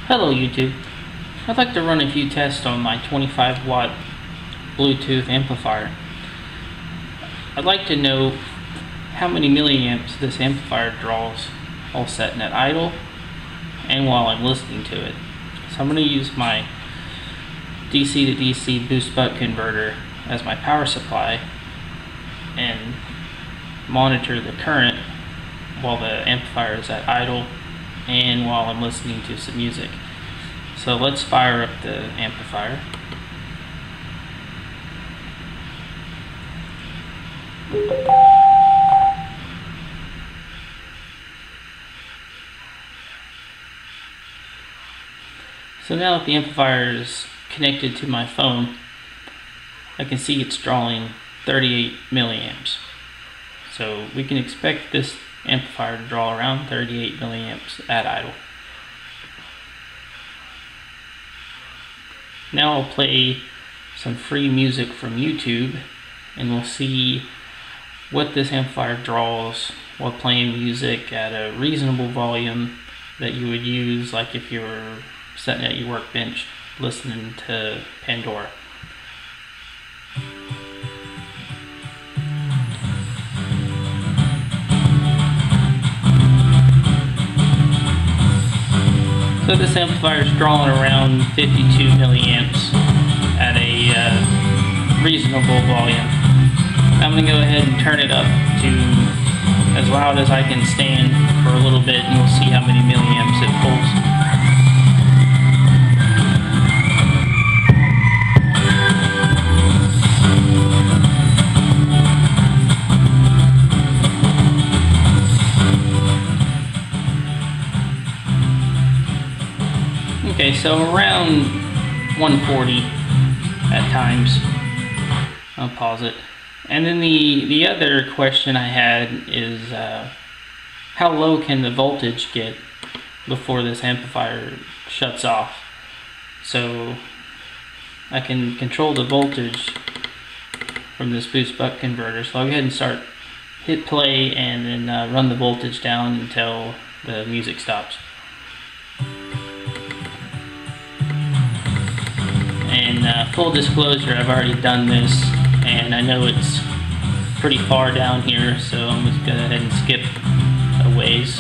Hello YouTube. I'd like to run a few tests on my 25 watt Bluetooth amplifier. I'd like to know how many milliamps this amplifier draws while setting at idle and while I'm listening to it. So I'm going to use my DC to DC boost buck converter as my power supply and monitor the current while the amplifier is at idle and while I'm listening to some music. So let's fire up the amplifier. So now that the amplifier is connected to my phone, I can see it's drawing 38 milliamps. So we can expect this amplifier to draw around 38 milliamps at idle. Now I'll play some free music from YouTube and we'll see what this amplifier draws while playing music at a reasonable volume that you would use like if you were sitting at your workbench listening to Pandora. So this amplifier is drawing around 52 milliamps at a reasonable volume. I'm going to go ahead and turn it up to as loud as I can stand for a little bit and we'll see how many milliamps it pulls. Okay, so around 140 at times. I'll pause it. And then the other question I had is how low can the voltage get before this amplifier shuts off? So I can control the voltage from this boost buck converter. So I'll go ahead and hit play and then run the voltage down until the music stops. And full disclosure, I've already done this and I know it's pretty far down here, so I'm just going to go ahead and skip a ways.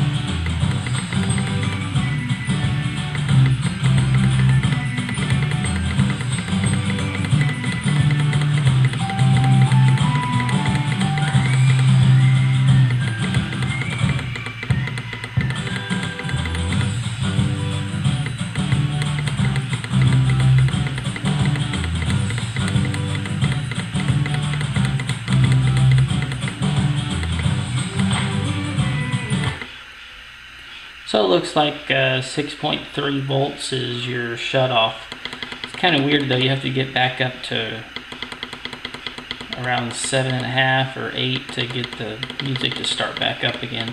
So it looks like 6.3 volts is your shutoff. It's kind of weird though, you have to get back up to around 7.5 or 8 to get the music to start back up again.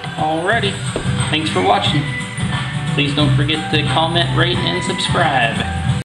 Alrighty. Thanks for watching. Please don't forget to comment, rate, and subscribe.